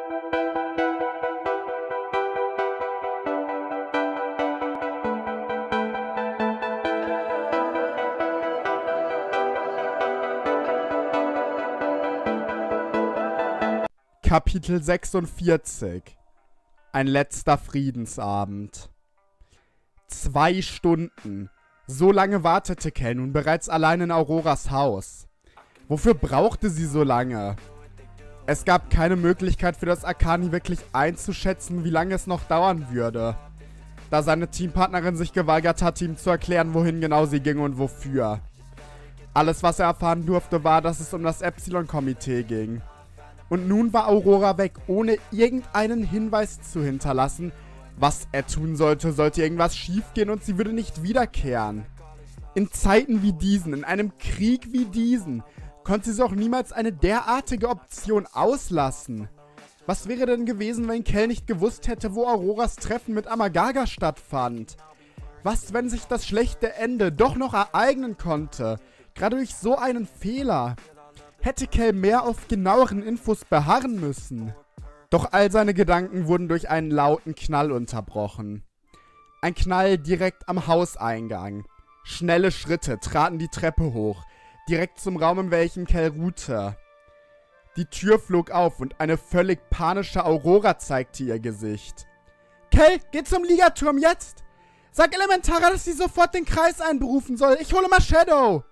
Kapitel 46. Ein letzter Friedensabend. 2 Stunden. So lange wartete Kel nun bereits allein in Auroras Haus. Wofür brauchte sie so lange? Es gab keine Möglichkeit für das Akani wirklich einzuschätzen, wie lange es noch dauern würde, da seine Teampartnerin sich geweigert hatte, ihm zu erklären, wohin genau sie ging und wofür. Alles, was er erfahren durfte, war, dass es um das Epsilon-Komitee ging. Und nun war Aurora weg, ohne irgendeinen Hinweis zu hinterlassen. Was er tun sollte, sollte irgendwas schiefgehen und sie würde nicht wiederkehren. In Zeiten wie diesen, in einem Krieg wie diesen, konnte sie auch niemals eine derartige Option auslassen. Was wäre denn gewesen, wenn Kel nicht gewusst hätte, wo Auroras Treffen mit Amagaga stattfand? Was, wenn sich das schlechte Ende doch noch ereignen konnte, gerade durch so einen Fehler? Hätte Kel mehr auf genaueren Infos beharren müssen. Doch all seine Gedanken wurden durch einen lauten Knall unterbrochen. Ein Knall direkt am Hauseingang. Schnelle Schritte traten die Treppe hoch, direkt zum Raum, in welchem Kel ruhte. Die Tür flog auf und eine völlig panische Aurora zeigte ihr Gesicht. »Kel, geh zum Ligaturm, jetzt! Sag Elementara, dass sie sofort den Kreis einberufen soll. Ich hole mal Shadow!«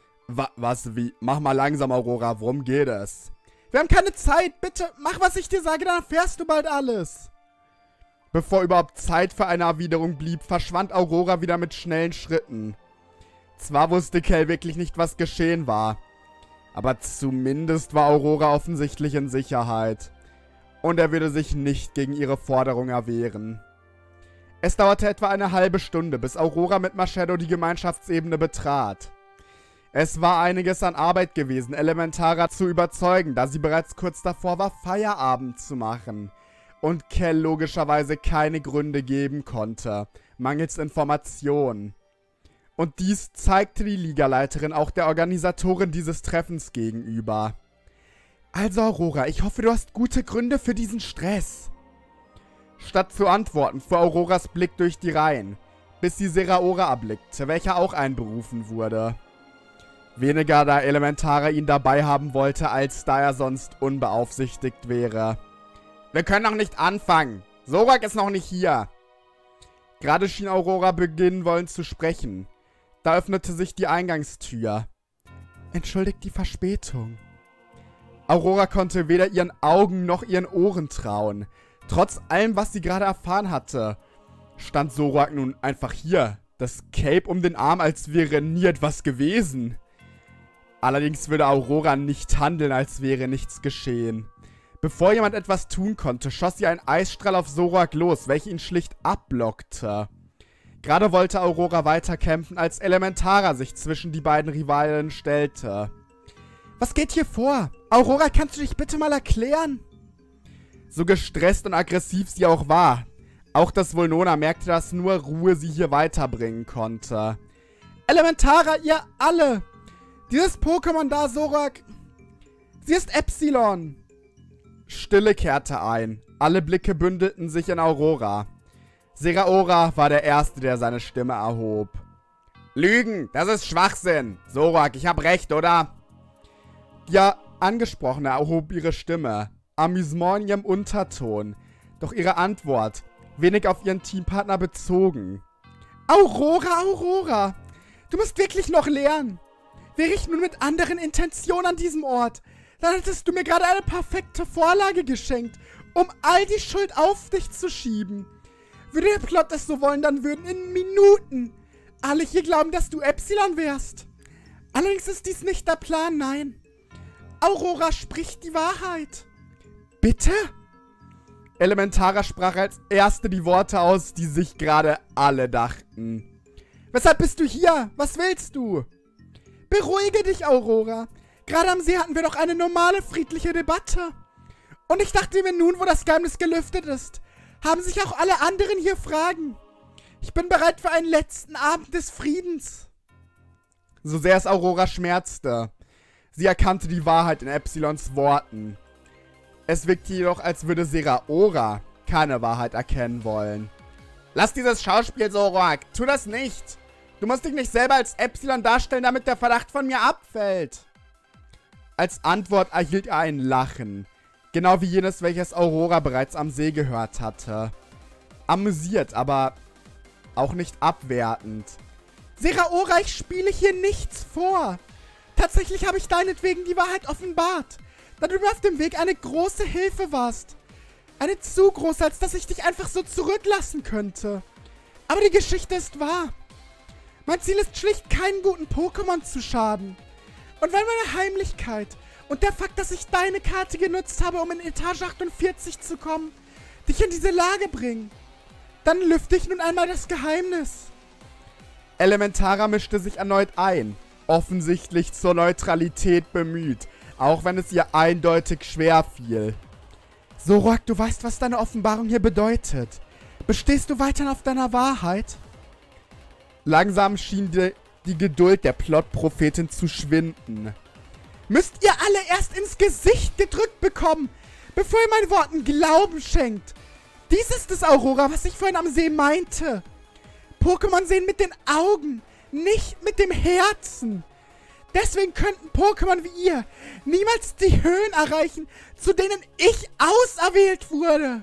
Was, wie? Mach mal langsam, Aurora. Worum geht es? Wir haben keine Zeit. Bitte, mach, was ich dir sage, dann erfährst du bald alles. Bevor überhaupt Zeit für eine Erwiderung blieb, verschwand Aurora wieder mit schnellen Schritten. Zwar wusste Kel wirklich nicht, was geschehen war, aber zumindest war Aurora offensichtlich in Sicherheit. Und er würde sich nicht gegen ihre Forderung erwehren. Es dauerte etwa eine halbe Stunde, bis Aurora mit Maschado die Gemeinschaftsebene betrat. Es war einiges an Arbeit gewesen, Elementara zu überzeugen, da sie bereits kurz davor war, Feierabend zu machen. Und Kel logischerweise keine Gründe geben konnte, mangels Informationen. Und dies zeigte die Ligaleiterin auch der Organisatorin dieses Treffens gegenüber. Also Aurora, ich hoffe, du hast gute Gründe für diesen Stress. Statt zu antworten, fuhr Auroras Blick durch die Reihen, bis sie Seraora erblickte, welcher auch einberufen wurde. Weniger, da Elementara ihn dabei haben wollte, als da er sonst unbeaufsichtigt wäre. Wir können noch nicht anfangen. Zorak ist noch nicht hier. Gerade schien Aurora beginnen wollen zu sprechen. Da öffnete sich die Eingangstür. Entschuldigt die Verspätung. Aurora konnte weder ihren Augen noch ihren Ohren trauen. Trotz allem, was sie gerade erfahren hatte, stand Zorak nun einfach hier. Das Cape um den Arm, als wäre nie etwas gewesen. Allerdings würde Aurora nicht handeln, als wäre nichts geschehen. Bevor jemand etwas tun konnte, schoss sie einen Eisstrahl auf Zorak los, welcher ihn schlicht abblockte. Gerade wollte Aurora weiterkämpfen, als Elementara sich zwischen die beiden Rivalen stellte. Was geht hier vor? Aurora, kannst du dich bitte mal erklären? So gestresst und aggressiv sie auch war. Auch das Volnona merkte, dass nur Ruhe sie hier weiterbringen konnte. Elementara, ihr alle! Dieses Pokémon da, Zorak, sie ist Epsilon. Stille kehrte ein. Alle Blicke bündelten sich in Aurora. Seraora war der Erste, der seine Stimme erhob. Lügen, das ist Schwachsinn. Zorak, ich hab recht, oder? Die Angesprochene erhob ihre Stimme. Amüsement in ihrem Unterton. Doch ihre Antwort, wenig auf ihren Teampartner bezogen. Aurora, Aurora, du musst wirklich noch lernen. Wäre ich nun mit anderen Intentionen an diesem Ort, dann hättest du mir gerade eine perfekte Vorlage geschenkt, um all die Schuld auf dich zu schieben. Würde der Plot es so wollen, dann würden in Minuten alle hier glauben, dass du Epsilon wärst. Allerdings ist dies nicht der Plan, nein. Aurora spricht die Wahrheit. Bitte? Elementara sprach als Erste die Worte aus, die sich gerade alle dachten. Weshalb bist du hier? Was willst du? Beruhige dich, Aurora. Gerade am See hatten wir doch eine normale, friedliche Debatte. Und ich dachte mir nun, wo das Geheimnis gelüftet ist, haben sich auch alle anderen hier Fragen. Ich bin bereit für einen letzten Abend des Friedens. So sehr es Aurora schmerzte. Sie erkannte die Wahrheit in Epsilons Worten. Es wirkt jedoch, als würde Zeraora keine Wahrheit erkennen wollen. Lass dieses Schauspiel, Zoroark. Tu das nicht. Du musst dich nicht selber als Epsilon darstellen, damit der Verdacht von mir abfällt. Als Antwort erhielt er ein Lachen. Genau wie jenes, welches Aurora bereits am See gehört hatte. Amüsiert, aber auch nicht abwertend. Zeraora, ich spiele hier nichts vor. Tatsächlich habe ich deinetwegen die Wahrheit offenbart, da du mir auf dem Weg eine große Hilfe warst. Eine zu große, als dass ich dich einfach so zurücklassen könnte. Aber die Geschichte ist wahr. Mein Ziel ist schlicht, keinen guten Pokémon zu schaden. Und weil meine Heimlichkeit und der Fakt, dass ich deine Karte genutzt habe, um in Etage 48 zu kommen, dich in diese Lage bringen, dann lüfte ich nun einmal das Geheimnis. Elementara mischte sich erneut ein, offensichtlich zur Neutralität bemüht, auch wenn es ihr eindeutig schwer fiel. Zoroark, du weißt, was deine Offenbarung hier bedeutet. Bestehst du weiterhin auf deiner Wahrheit? Langsam schien die Geduld der Plot-Prophetin zu schwinden. Müsst ihr alle erst ins Gesicht gedrückt bekommen, bevor ihr meinen Worten Glauben schenkt. Dies ist es, Aurora, was ich vorhin am See meinte. Pokémon sehen mit den Augen, nicht mit dem Herzen. Deswegen könnten Pokémon wie ihr niemals die Höhen erreichen, zu denen ich auserwählt wurde.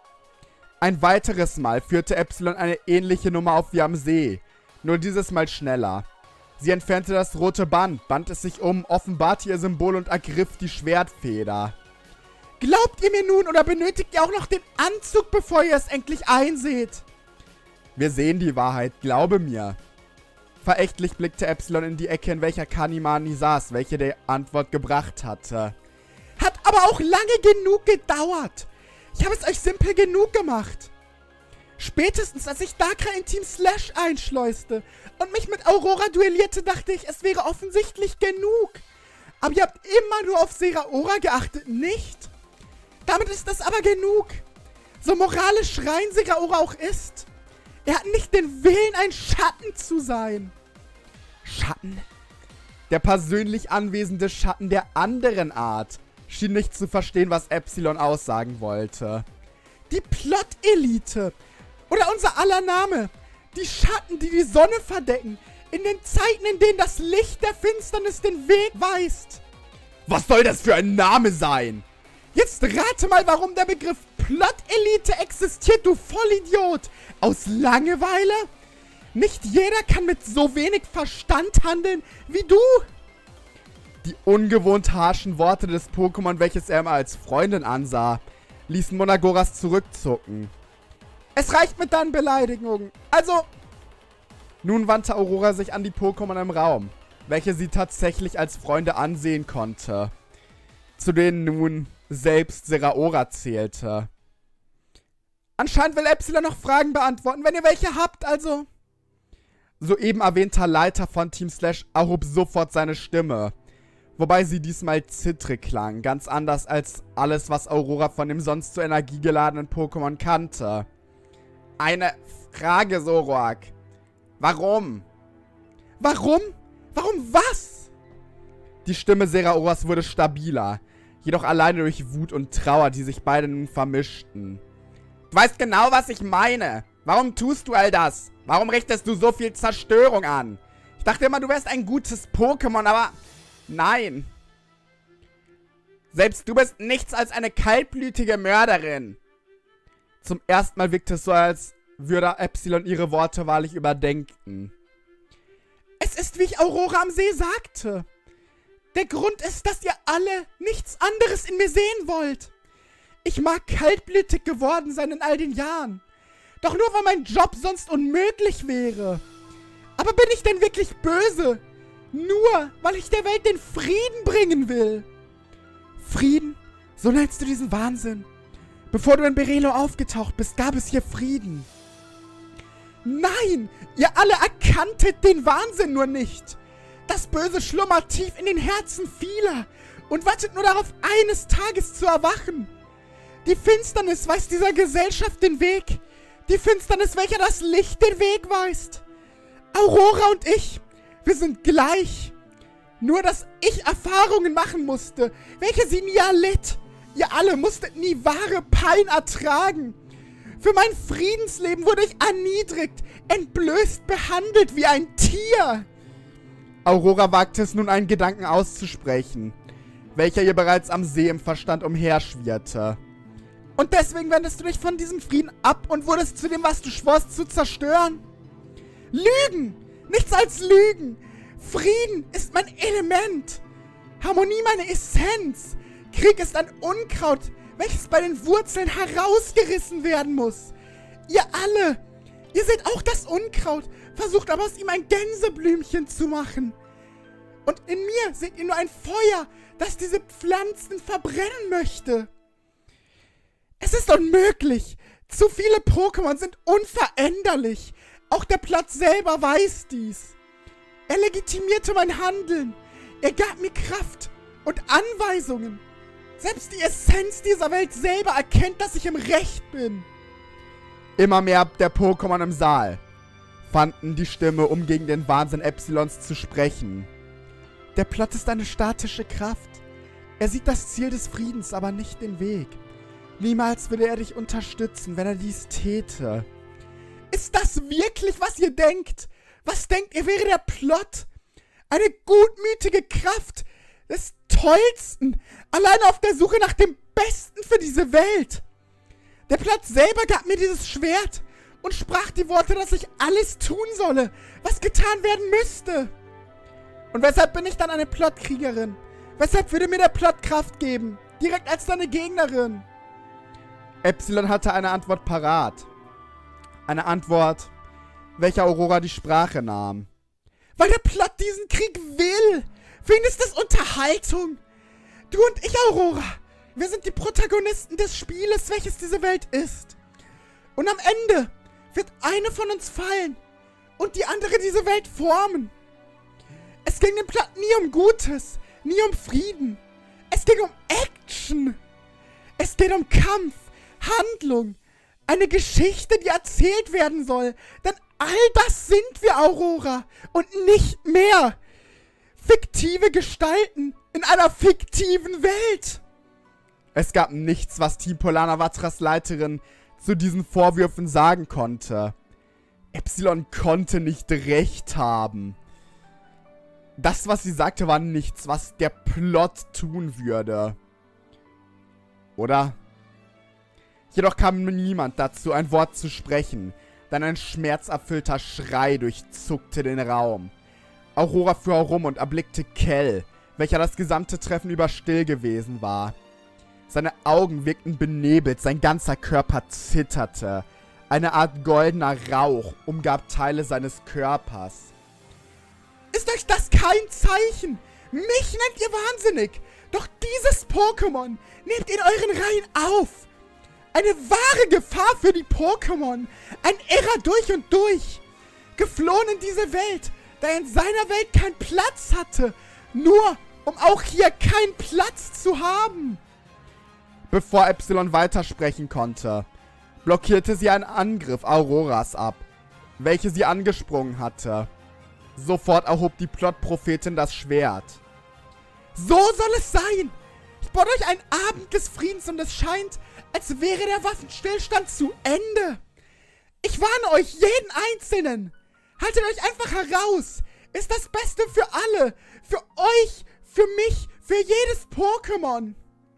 Ein weiteres Mal führte Epsilon eine ähnliche Nummer auf wie am See, nur dieses Mal schneller. Sie entfernte das rote Band, band es sich um, offenbarte ihr Symbol und ergriff die Schwertfeder. Glaubt ihr mir nun oder benötigt ihr auch noch den Anzug, bevor ihr es endlich einseht? Wir sehen die Wahrheit, glaube mir. Verächtlich blickte Epsilon in die Ecke, in welcher Kanimani saß, welche die Antwort gebracht hatte. Hat aber auch lange genug gedauert. Ich habe es euch simpel genug gemacht. Spätestens, als ich Darkrai in Team Slash einschleuste und mich mit Aurora duellierte, dachte ich, es wäre offensichtlich genug. Aber ihr habt immer nur auf Zeraora geachtet, nicht? Damit ist das aber genug. So moralisch rein Zeraora auch ist. Er hat nicht den Willen, ein Schatten zu sein. Schatten? Der persönlich anwesende Schatten der anderen Art schien nicht zu verstehen, was Epsilon aussagen wollte. Die Plot-Elite. Oder unser aller Name. Die Schatten, die die Sonne verdecken. In den Zeiten, in denen das Licht der Finsternis den Weg weist. Was soll das für ein Name sein? Jetzt rate mal, warum der Begriff Plot-Elite existiert, du Vollidiot. Aus Langeweile? Nicht jeder kann mit so wenig Verstand handeln wie du. Die ungewohnt harschen Worte des Pokémon, welches er immer als Freundin ansah, ließen Monagoras zurückzucken. Es reicht mit deinen Beleidigungen. Also... Nun wandte Aurora sich an die Pokémon im Raum, welche sie tatsächlich als Freunde ansehen konnte, zu denen nun selbst Zeraora zählte. Anscheinend will Epsilon noch Fragen beantworten, wenn ihr welche habt, also... Soeben erwähnter Leiter von Team Slash erhob sofort seine Stimme, wobei sie diesmal zittrig klang, ganz anders als alles, was Aurora von dem sonst so energiegeladenen Pokémon kannte. Eine Frage, Zoroark. Warum? Warum? Warum was? Die Stimme Zeraoras wurde stabiler, jedoch alleine durch Wut und Trauer, die sich beide nun vermischten. Du weißt genau, was ich meine. Warum tust du all das? Warum richtest du so viel Zerstörung an? Ich dachte immer, du wärst ein gutes Pokémon, aber... Nein. Selbst du bist nichts als eine kaltblütige Mörderin. Zum ersten Mal wirkte es so, als würde Epsilon ihre Worte wahrlich überdenken. Es ist, wie ich Aurora am See sagte. Der Grund ist, dass ihr alle nichts anderes in mir sehen wollt. Ich mag kaltblütig geworden sein in all den Jahren. Doch nur, weil mein Job sonst unmöglich wäre. Aber bin ich denn wirklich böse? Nur, weil ich der Welt den Frieden bringen will. Frieden? So nennst du diesen Wahnsinn. Bevor du in Berelo aufgetaucht bist, gab es hier Frieden. Nein, ihr alle erkanntet den Wahnsinn nur nicht. Das Böse schlummert tief in den Herzen vieler und wartet nur darauf, eines Tages zu erwachen. Die Finsternis weist dieser Gesellschaft den Weg. Die Finsternis, welcher das Licht den Weg weist. Aurora und ich, wir sind gleich. Nur, dass ich Erfahrungen machen musste, welche sie nie erlitt. Ihr alle musstet nie wahre Pein ertragen. Für mein Friedensleben wurde ich erniedrigt, entblößt, behandelt wie ein Tier. Aurora wagte es nun, einen Gedanken auszusprechen, welcher ihr bereits am See im Verstand umherschwirrte. Und deswegen wendest du dich von diesem Frieden ab und wurdest zu dem, was du schworst, zu zerstören? Lügen! Nichts als Lügen! Frieden ist mein Element! Harmonie meine Essenz! Krieg ist ein Unkraut, welches bei den Wurzeln herausgerissen werden muss! Ihr alle! Ihr seht auch das Unkraut, versucht aber aus ihm ein Gänseblümchen zu machen. Und in mir seht ihr nur ein Feuer, das diese Pflanzen verbrennen möchte. Es ist unmöglich. Zu viele Pokémon sind unveränderlich. Auch der Platz selber weiß dies. Er legitimierte mein Handeln. Er gab mir Kraft und Anweisungen. Selbst die Essenz dieser Welt selber erkennt, dass ich im Recht bin. Immer mehr der Pokémon im Saal fanden die Stimme, um gegen den Wahnsinn Epsilons zu sprechen. Der Plot ist eine statische Kraft. Er sieht das Ziel des Friedens, aber nicht den Weg. Niemals würde er dich unterstützen, wenn er dies täte. Ist das wirklich, was ihr denkt? Was denkt ihr, wäre der Plot? Eine gutmütige Kraft des Tollsten, alleine auf der Suche nach dem Besten für diese Welt. Der Plot selber gab mir dieses Schwert und sprach die Worte, dass ich alles tun solle, was getan werden müsste. Und weshalb bin ich dann eine Plotkriegerin? Weshalb würde mir der Plot Kraft geben? Direkt als deine Gegnerin. Epsilon hatte eine Antwort parat. Eine Antwort, welcher Aurora die Sprache nahm. Weil der Plot diesen Krieg will. Für ihn ist es Unterhaltung. Du und ich, Aurora, wir sind die Protagonisten des Spieles, welches diese Welt ist. Und am Ende wird eine von uns fallen und die andere diese Welt formen. Es ging dem Plot nie um Gutes, nie um Frieden. Es ging um Action. Es geht um Kampf, Handlung, eine Geschichte, die erzählt werden soll. Denn all das sind wir, Aurora, und nicht mehr. Fiktive Gestalten in einer fiktiven Welt. Es gab nichts, was Team Polanavatras Leiterin zu diesen Vorwürfen sagen konnte. Epsilon konnte nicht recht haben. Das, was sie sagte, war nichts, was der Plot tun würde. Oder? Jedoch kam niemand dazu, ein Wort zu sprechen, denn ein schmerzerfüllter Schrei durchzuckte den Raum. Aurora fuhr herum und erblickte Kell, welcher das gesamte Treffen über still gewesen war. Seine Augen wirkten benebelt, sein ganzer Körper zitterte. Eine Art goldener Rauch umgab Teile seines Körpers. Ist euch das kein Zeichen? Mich nennt ihr wahnsinnig. Doch dieses Pokémon nehmt in euren Reihen auf. Eine wahre Gefahr für die Pokémon. Ein Irrer durch und durch. Geflohen in diese Welt, da er in seiner Welt keinen Platz hatte. Nur, um auch hier keinen Platz zu haben. Bevor Epsilon weitersprechen konnte, blockierte sie einen Angriff Auroras ab, welche sie angesprungen hatte. Sofort erhob die Plot-Prophetin das Schwert. So soll es sein! Ich bot euch einen Abend des Friedens und es scheint, als wäre der Waffenstillstand zu Ende. Ich warne euch, jeden Einzelnen. Haltet euch einfach heraus. Ist das Beste für alle. Für euch, für mich, für jedes Pokémon.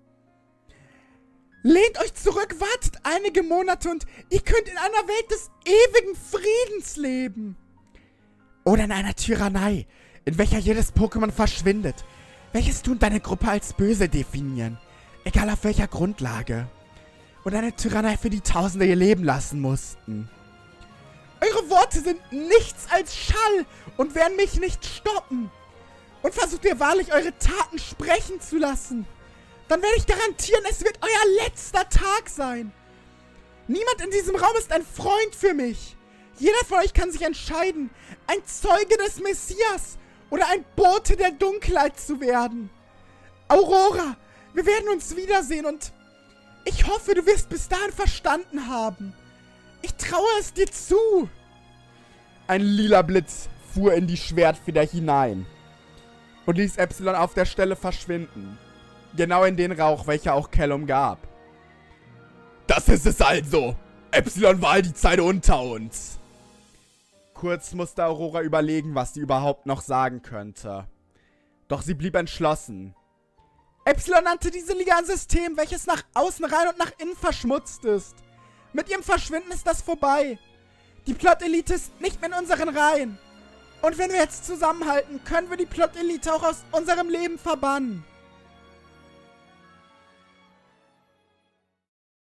Lehnt euch zurück, wartet einige Monate und ihr könnt in einer Welt des ewigen Friedens leben. Oder in einer Tyrannei, in welcher jedes Pokémon verschwindet, welches du und deine Gruppe als böse definieren, egal auf welcher Grundlage. Und eine Tyrannei, für die Tausende ihr Leben lassen mussten. Eure Worte sind nichts als Schall und werden mich nicht stoppen. Und versucht ihr wahrlich, eure Taten sprechen zu lassen, dann werde ich garantieren, es wird euer letzter Tag sein. Niemand in diesem Raum ist ein Freund für mich. Jeder von euch kann sich entscheiden, ein Zeuge des Messias oder ein Bote der Dunkelheit zu werden. Aurora, wir werden uns wiedersehen und ich hoffe, du wirst bis dahin verstanden haben. Ich traue es dir zu. Ein lila Blitz fuhr in die Schwertfeder hinein und ließ Epsilon auf der Stelle verschwinden. Genau in den Rauch, welcher auch Kell umgab. Das ist es also. Epsilon war all die Zeit unter uns. Kurz musste Aurora überlegen, was sie überhaupt noch sagen könnte. Doch sie blieb entschlossen. Epsilon nannte diese Liga ein System, welches nach außen rein und nach innen verschmutzt ist. Mit ihrem Verschwinden ist das vorbei. Die Plot-Elite ist nicht mehr in unseren Reihen. Und wenn wir jetzt zusammenhalten, können wir die Plot-Elite auch aus unserem Leben verbannen.